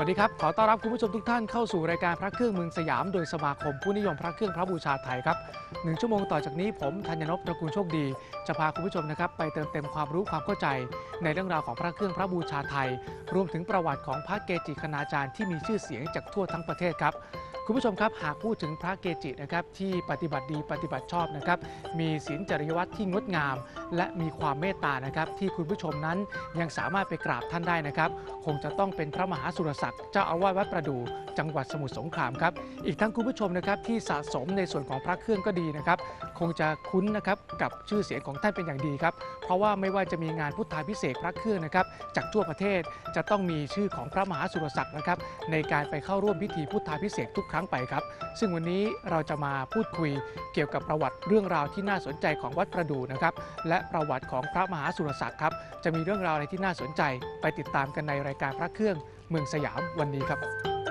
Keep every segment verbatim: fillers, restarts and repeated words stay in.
สดีครับขอต้อนรับคุณผู้ชมทุกท่านเข้าสู่รายการพระเครื่องเมืองสยามโดยสมาคมผู้นิยมพระเครื่องพระบูชาไทยครับหนึ่งชั่วโมงต่อจากนี้ผมธัญนพตระกูลโชคดีจะพาคุณผู้ชมนะครับไปเติมเต็มความรู้ความเข้าใจในเรื่องราวของพระเครื่องพระบูชาไทยรวมถึงประวัติของพระเกจิคณาจารย์ที่มีชื่อเสียงจากทั่วทั้งประเทศครับคุณผู้ชมครับหากพูดถึงพระเกจินะครับที่ปฏิบัติดีปฏิบัติชอบนะครับมีศีลจริยวัตรที่งดงามและมีความเมตตานะครับที่คุณผู้ชมนั้นยังสามารถไปกราบท่านได้นะครับคงจะต้องเป็นพระมหาสุรศักดิ์เจ้าอาวาสวัดประดู่จังหวัดสมุทรสงครามครับอีกทั้งคุณผู้ชมนะครับที่สะสมในส่วนของพระเครื่องก็ดีนะครับคงจะคุ้นนะครับกับชื่อเสียงของท่านเป็นอย่างดีครับเพราะว่าไม่ว่าจะมีงานพุทธาภิเษกพระเครื่องนะครับจากทั่วประเทศจะต้องมีชื่อของพระมหาสุรศักดิ์นะครับในการไปเข้าร่วมพิธีพุทธาภิเษกทุกครั้งไปครับซึ่งวันนี้เราจะมาพูดคุยเกี่ยวกับประวัติเรื่องราวที่น่าสนใจของวัดประดู่นะครับและประวัติของพระมหาสุรศักดิ์ครับจะมีเรื่องราวอะไรที่น่าสนใจไปติดตามกันในรายการพระเครื่องเมืองสยามวันนี้ครับ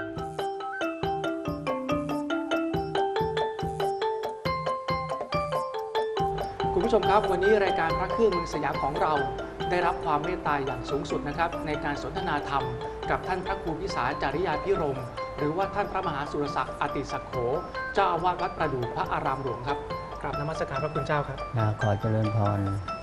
คุณผู้ชมครับวันนี้รายการพระเครื่องเมืองสยามของเราได้รับความเมตตาอย่างสูงสุดนะครับในการสนทนาธรรมกับท่านพระครูพิสารจริยาภิรมย์หรือว่าท่านพระมหาสุรศักดิ์อติศักโขเจ้าอาวาสวัดประดู่พระอารามหลวงครับกราบนมัสการพระคุณเจ้าครับขอเจริญพร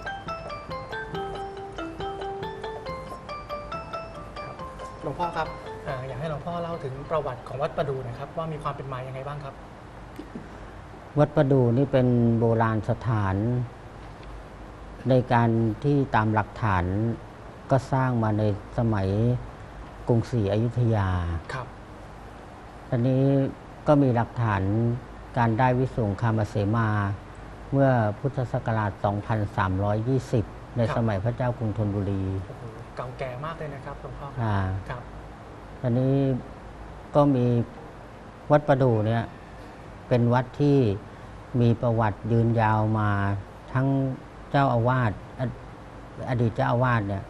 หลวงพ่อครับอยากให้หลวงพ่อเล่าถึงประวัติของวัดประดู่นะครับว่ามีความเป็นมาอย่างไรบ้างครับวัดประดู่นี่เป็นโบราณสถานในการที่ตามหลักฐานก็สร้างมาในสมัยกรุงศรีอยุธยาครับตอนนี้ก็มีหลักฐานการได้วิสุงคามเสมาเมื่อพุทธศักราช สองพันสามร้อยยี่สิบ ในสมัยพระเจ้ากรุงธนบุรีเก่าแก่มากเลยนะครับหลวงพ่อครับตอนนี้ก็มีวัดประดู่เนี่ยเป็นวัดที่มีประวัติยืนยาวมาทั้งเจ้าอาวาสอดีตเจ้าอาวาสเนี่ย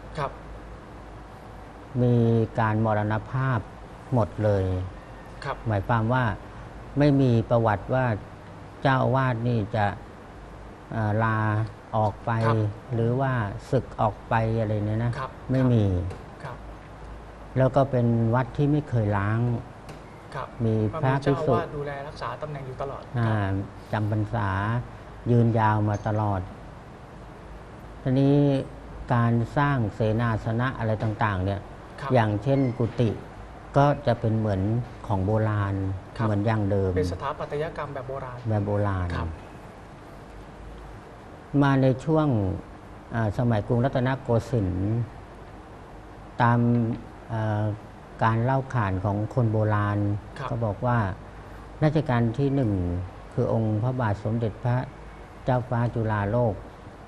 มีการมรณภาพหมดเลยหมายความว่าไม่มีประวัติว่าเจ้าอาวาสนี่จะลาออกไปหรือว่าศึกออกไปอะไรเนี่ยนะไม่มีแล้วก็เป็นวัดที่ไม่เคยล้างมีพระภิกษุดูแลรักษาตำแหน่งอยู่ตลอดจำพรรษายืนยาวมาตลอดทีนี้การสร้างเสนาสนะอะไรต่างๆเนี่ยอย่างเช่นกุฏิก็จะเป็นเหมือนของโบราณเหมือนอย่างเดิมเป็นสถาปัตยกรรมแบบโบราณแบบโบราณมาในช่วงสมัยกรุงรัตนโกสินทร์ตามการเล่าขานของคนโบราณก็บอกว่ารัชกาลที่หนึ่งคือองค์พระบาทสมเด็จพระเจ้าฟ้าจุฬาโลก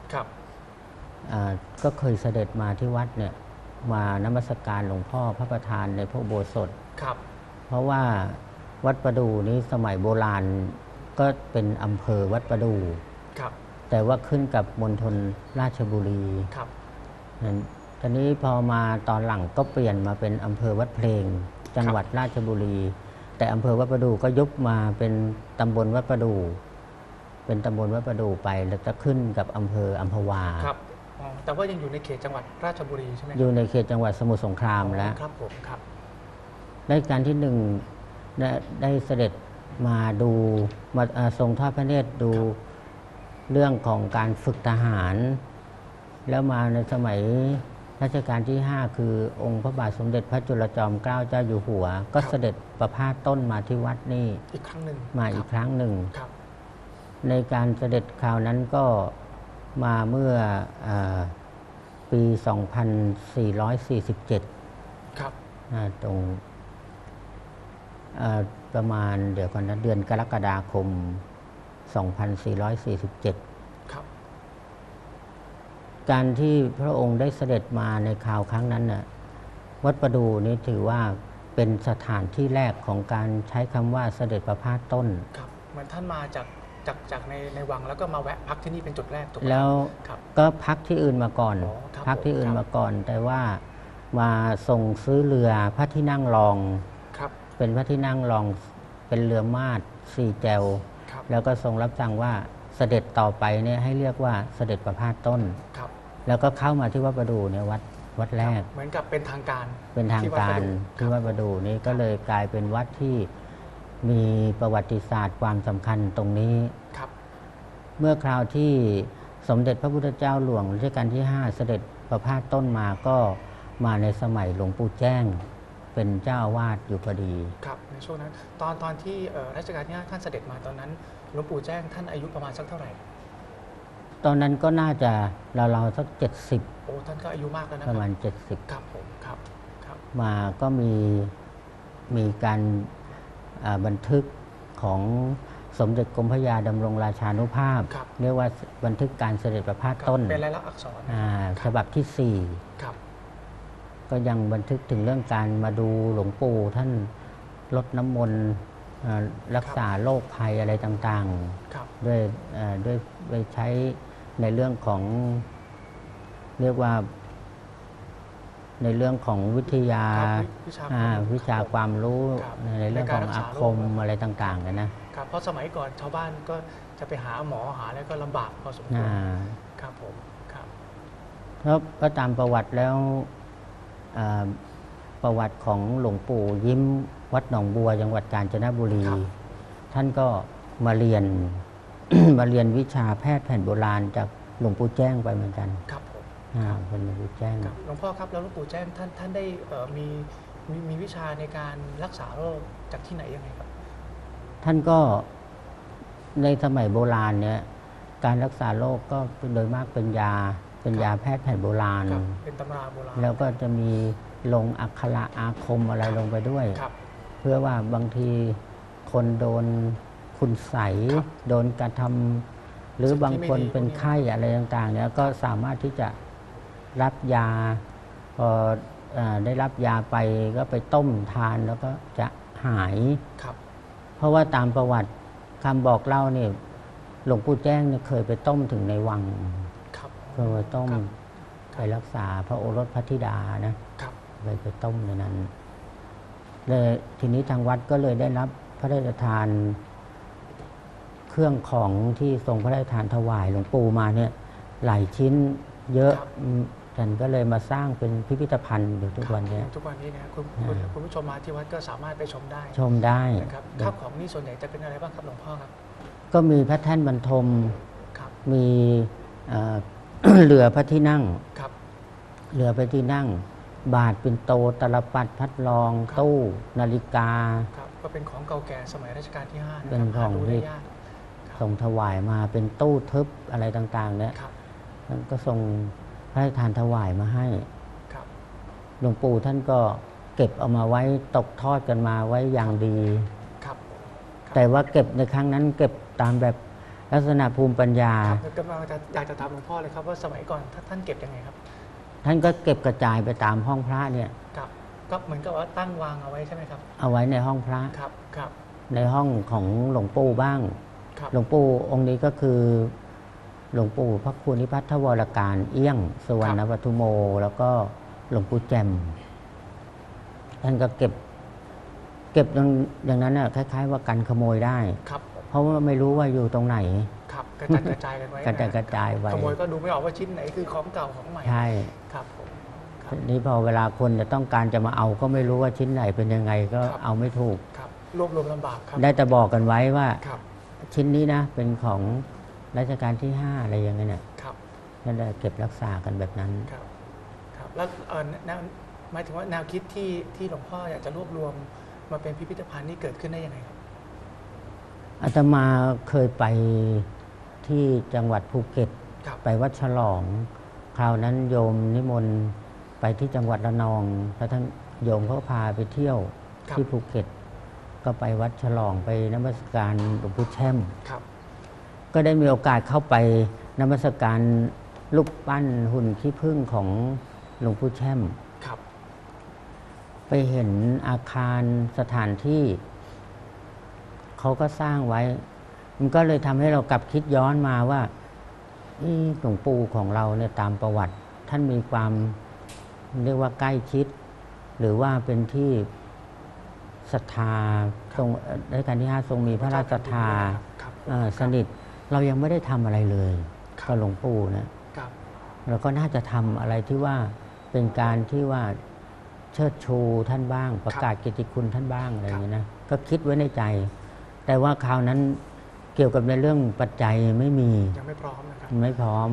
ก็เคยเสด็จมาที่วัดเนี่ยมานมัสการหลวงพ่อพระประธานในพระอุโบสถเพราะว่าวัดประดู่นี้สมัยโบราณก็เป็นอำเภอวัดประดู่แต่ว่าขึ้นกับมณฑลราชบุรีตอนนี้พอมาตอนหลังก็เปลี่ยนมาเป็นอำเภอวัดเพลงจังหวัดราชบุรีแต่อำเภอวัดประดู่ก็ยุบมาเป็นตำบลวัดประดู่เป็นตำบลวัดประดู่ไปแล้วจะขึ้นกับอำเภออัมพวาครับแต่ว่ายังอยู่ในเขตจังหวัดราชบุรีใช่ไหมอยู่ในเขตจังหวัดสมุทรสงครามแล้วครับผมครับได้การที่หนึ่งได้เสด็จมาดูมาทรงทอดพระเนตรดูเรื่องของการฝึกทหารแล้วมาในสมัยรัชกาลที่ห้าคือองค์พระบาทสมเด็จพระจุลจอมเกล้าเจ้าอยู่หัวก็เสด็จประพาสต้นมาที่วัดนี่อีกครั้งหนึ่งมาอีกครั้งหนึ่งในการเสด็จคราวนั้นก็มาเมื่อปี สองพันสี่ร้อยสี่สิบเจ็ดครับตรงประมาณเดี๋ยวก่อนนะเดือนกรกฎาคม สองพันสี่ร้อยสี่สิบเจ็ดครับการที่พระองค์ได้เสด็จมาในคราวครั้งนั้นน่ะวัดประดู่นี้ถือว่าเป็นสถานที่แรกของการใช้คำว่าเสด็จประพาสต้นครับเหมือนท่านมาจากจากจากในในวังแล้วก็มาแวะพักที่นี่เป็นจุดแรกถูกไหมแล้วก็พักที่อื่นมาก่อนพักที่อื่นมาก่อนแต่ว่ามาส่งซื้อเรือพระที่นั่งรองเป็นพระที่นั่งรองเป็นเรือมาดสี่แจวแล้วก็ทรงรับสั่งว่าเสด็จต่อไปเนี่ยให้เรียกว่าเสด็จประพาสต้นแล้วก็เข้ามาที่วัดประดู่เนี่ยวัดวัดแรกเหมือนกับเป็นทางการเป็นทางการที่วัดประดู่นี้ก็เลยกลายเป็นวัดที่มีประวัติศาสตร์ความสำคัญตรงนี้ครับเมื่อคราวที่สมเด็จพระพุทธเจ้าหลวงรัชกาลที่ห้าเสด็จประพาสต้นมาก็มาในสมัยหลวงปู่แจ้งเป็นเจ้าอาวาสอยู่พอดีครับในช่วงนั้นตอนตอนที่รัชกาลที่ห้าท่านเสด็จมาตอนนั้นหลวงปู่แจ้งท่านอายุประมาณสักเท่าไหร่ตอนนั้นก็น่าจะราวๆสักเจ็ดสิบโอ้ท่านก็อายุมากแล้วนะประมาณเจ็ดสิบครับผมครับครับมาก็มีมีการบันทึกของสมเด็จกรมพระยาดำรงราชานุภาพเรียกว่าบันทึกการเสด็จประพาสต้นเป็นลายลักษณ์อักษรฉบับที่สี่ก็ยังบันทึกถึงเรื่องการมาดูหลวงปู่ท่านลดน้ำมนต์รักษาโรคภัยอะไรต่างๆด้วยด้วยไปใช้ในเรื่องของเรียกว่าในเรื่องของวิทยาวิชาความรู้ในเรื่องของอาคมอะไรต่างๆนะครับเพราะสมัยก่อนชาวบ้านก็จะไปหาหมอหาแล้วก็ลำบากพอสมควรครับผมครับเพราะก็ตามประวัติแล้วประวัติของหลวงปู่ยิ้มวัดหนองบัวจังหวัดกาญจนบุรีท่านก็มาเรียน มาเรียนวิชาแพทย์แผนโบราณจากหลวงปู่แจ้งไปเหมือนกันครับผมเป็นหลวงปู่แจ้งหลวงพ่อครับแล้วหลวงปู่แจ้งท่านท่านได้มีมีมีวิชาในการรักษาโรคจากที่ไหนยังไงครับท่านก็ในสมัยโบราณเนี่ยการรักษาโรคก็โดยมากเป็นยาเป็นยาแพทย์แผนโบราณเป็นตำราโบราณแล้วก็จะมีลงอักขระอาคมอะไรลงไปด้วยเพื่อว่าบางทีคนโดนคุณใสโดนกระทำหรือบางคนเป็นไข้อะไรต่างๆเนี่ยก็สามารถที่จะรับยาพอได้รับยาไปก็ไปต้มทานแล้วก็จะหายเพราะว่าตามประวัติคำบอกเล่าเนี่ยหลวงปู่แจ้งเนี่ยเคยไปต้มถึงในวังเคยไปต้มไปรักษาพระโอรสพระธิดานะไปไปต้มในนั้นเลยทีนี้ทางวัดก็เลยได้รับพระราชทานเครื่องของที่ทรงพระราชทานถวายหลวงปู่มาเนี่ยหลายชิ้นเยอะท่านก็เลยมาสร้างเป็นพิพิธภัณฑ์อยู่ทุกวันนี้ทุกวันนี้นะคุณคุณผู้ชมมาที่วัดก็สามารถไปชมได้ชมได้นะครับข้าวของนี่ส่วนใหญ่จะเป็นอะไรบ้างครับหลวงพ่อครับก็มีพระแท่นบรรทมมีเรือพระที่นั่งเรือพระที่นั่งบาทปิ่นโตตลับปัดพัดลองตู้นาฬิกาก็เป็นของเก่าแก่สมัยรัชกาลที่ห้าเป็นของที่ส่งถวายมาเป็นตู้ทึบอะไรต่างๆเนี่ยท่านก็ส่งพระราชทานถวายมาให้หลวงปู่ท่านก็เก็บเอามาไว้ตกทอดกันมาไว้อย่างดีแต่ว่าเก็บในครั้งนั้นเก็บตามแบบลักษณะภูมิปัญญาก็อยากจะถามหลวงพ่อเลยครับว่าสมัยก่อนท่านเก็บยังไงครับท่านก็เก็บกระจายไปตามห้องพระเนี่ยก็เหมือนกับว่าตั้งวางเอาไว้ใช่ไหมครับเอาไว้ในห้องพระครับครับในห้องของหลวงปู่บ้างหลวงปู่องค์นี้ก็คือหลวงปู่พระครูนิพัทธวรการเอี้ยงสุวรรณวัตุโมแล้วก็หลวงปู่แจ่มท่านก็เก็บเก็บอย่างนั้นน่ะคล้ายๆว่ากันขโมยได้เพราะว่าไม่รู้ว่าอยู่ตรงไหนครับกระจายกระจายกันไว้กระจายกระจายไว้ขโมยก็ดูไม่ออกว่าชิ้นไหนคือของเก่าของใหม่ใช่ครับผมนี่พอเวลาคนจะต้องการจะมาเอาก็ไม่รู้ว่าชิ้นไหนเป็นยังไงก็เอาไม่ถูกรวบรวมลำบากครับได้แต่บอกกันไว้ว่าชิ้นนี้นะเป็นของรัชกาลที่ห้าอะไรอย่างเงี้ยนั่นแหละเก็บรักษากันแบบนั้นครับครับแล้วหมายถึงว่าแนวคิดที่ที่หลวงพ่ออยากจะรวบรวมมาเป็นพิพิธภัณฑ์นี่เกิดขึ้นได้ยังไงครับอาตมาเคยไปที่จังหวัดภูเก็ตไปวัดฉลองคราวนั้นโยมนิมนต์ไปที่จังหวัดระนองแล้วท่านโยมเขาพาไปเที่ยวที่ภูเก็ตก็ไปวัดฉลองไปนมัสการหลวงปู่แช่มก็ได้มีโอกาสเข้าไปนมัสการรูปปั้นหุ่นขี้ผึ้งของหลวงปู่แช่มไปเห็นอาคารสถานที่เขาก็สร้างไว้มันก็เลยทำให้เรากลับคิดย้อนมาว่าหลวงปู่ของเราเนี่ยตามประวัติท่านมีความเรียกว่าใกล้ชิดหรือว่าเป็นที่ศรัทธาทรงรัชกาลที่ห้าทรงมีพระราชศรัทธาสนิทเรายังไม่ได้ทำอะไรเลยกับหลวงปู่นะเราก็น่าจะทำอะไรที่ว่าเเป็นการที่ว่าเชิดชูท่านบ้าง ประกาศเกียรติคุณท่านบ้างอะไรอย่างนี้นะก็คิดไว้ในใจ แต่ว่าคราวนั้นเกี่ยวกับในเรื่องปัจจัยไม่มียังไม่พร้อมนะครับไม่พร้อม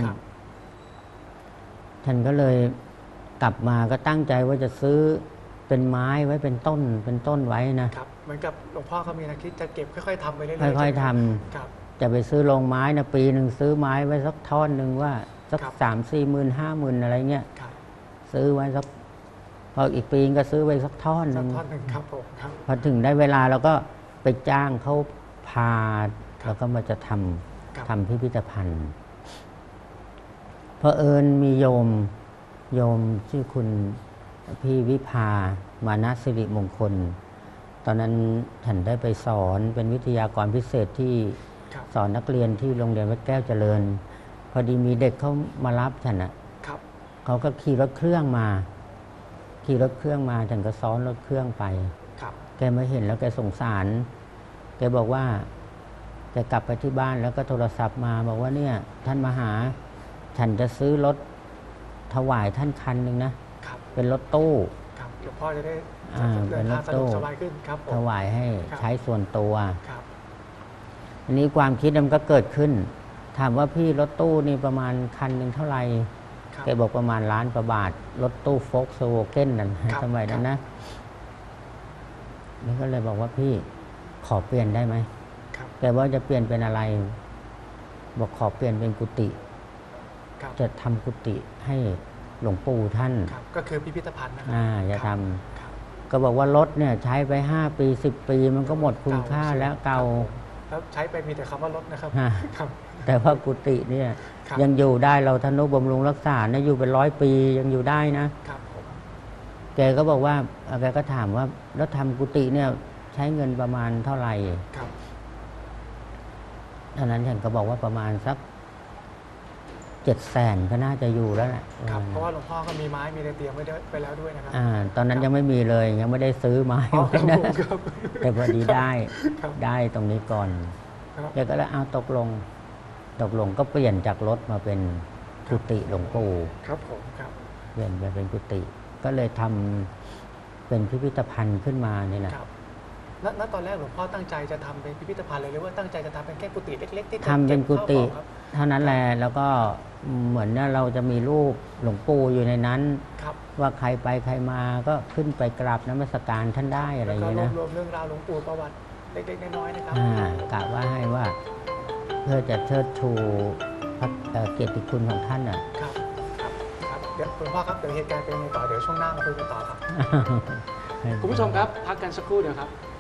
ท่านก็เลยกลับมาก็ตั้งใจว่าจะซื้อเป็นไม้ไว้เป็นต้นเป็นต้นไว้นะครับเหมือนกับหลวงพ่อเขามีนะคิดจะเก็บค่อยๆทำไปเรื่อยๆค่อยๆทำจะไปซื้อโรงไม้นะปีหนึ่งซื้อไม้ไว้สักท่อนหนึ่งว่าสักสามสี่หมื่นห้าหมื่นอะไรเงี้ยซื้อไว้สักพออีกปีก็ซื้อไว้สักท่อนหนึ่งท่อนหนึ่งครับผมพอถึงได้เวลาเราก็ไปจ้างเขาพาแล้วก็มาจะทำทำพิพิธภัณฑ์เพอเอิญมีโยมโยมชื่อคุณพี่วิภามานะสิริมงคลตอนนั้นท่านได้ไปสอนเป็นวิทยากรพิเศษที่สอนนักเรียนที่โรงเรียนวัดแก้วเจริญพอดีมีเด็กเขามารับท่านอ่ะเขาก็ขี่รถเครื่องมาขี่รถเครื่องมาท่านก็ซ้อนรถเครื่องไปแกมาเห็นแล้วแกสงสารแกบอกว่าแกกลับไปที่บ้านแล้วก็โทรศัพท์มาบอกว่าเนี่ยท่านมาหาฉันจะซื้อรถถวายท่านคันหนึ่งนะเป็นรถตู้หลวงพ่อจะได้เดินทางสะดวกสบายขึ้นครับถวายให้ใช้ส่วนตัวอันนี้ความคิดมันก็เกิดขึ้นถามว่าพี่รถตู้นี่ประมาณคันหนึ่งเท่าไหร่แกบอกประมาณล้านประบาทรถตู้โฟล์กสโวเก้นนั่นสมัยนั้นนะนี่ก็เลยบอกว่าพี่ขอเปลี่ยนได้ไหมแกว่าจะเปลี่ยนเป็นอะไรบอกขอเปลี่ยนเป็นกุฏิจะทำกุฏิให้หลวงปู่ท่านก็คือพิพิธภัณฑ์นะอ่าจะทำก็บอกว่ารถเนี่ยใช้ไปห้าปีสิบปีมันก็หมดคุณค่าแล้วเก่าแล้วใช้ไปมีแต่คำว่ารถนะครับแต่ว่ากุฏิเนี่ยยังอยู่ได้เราทนุบำรุงรักษาเนี่ยอยู่เป็นร้อยปียังอยู่ได้นะแกก็บอกว่าแกก็ถามว่าแล้วทำกุฏิเนี่ยใช้เงินประมาณเท่าไหร่ตอนนั้นฉันก็บอกว่าประมาณสักเจ็ดแสนก็น่าจะอยู่แล้วแหละครับเพราะว่าหลวงพ่อก็มีไม้มีอะไรเตรียมไว้ไปแล้วด้วยนะครับอ่าตอนนั้นยังไม่มีเลยยังไม่ได้ซื้อไม้ไว้นะแต่พอดีได้ได้ตรงนี้ก่อนแกก็เลยเอาตกลงตกลงก็เปลี่ยนจากรถมาเป็นกุฏิหลวงปู่ครับผมครับเปลี่ยนไปเป็นกุฏิก็เลยทำเป็นพิพิธภัณฑ์ขึ้นมานี่แหละแล้วตอนแรกหลวงพ่อตั้งใจจะทำเป็นพิพิธภัณฑ์เลยหรือว่าตั้งใจจะทำเป็นแค่กุฏิเล็กๆที่ทำเป็นกุฏิเท่านั้นแหละแล้วก็เหมือนเราจะมีรูปหลวงปู่อยู่ในนั้นว่าใครไปใครมาก็ขึ้นไปกราบนมัสการท่านได้อะไรอย่างนี้นะรวมเรื่องราวหลวงปู่ประวัติเล็กๆน้อยๆนะครับกะว่าให้ว่าเพื่อจะเชิดชูเกียรติคุณของท่านอ่ะครับครับครับเดี๋ยวหลวงพ่อครับเดี๋ยวเหตุการณ์เป็นยังไงต่อเดี๋ยวช่วงหน้ามาคุยกันต่อครับคุณผู้ชมครับพักกันสักครู่เดียวครับ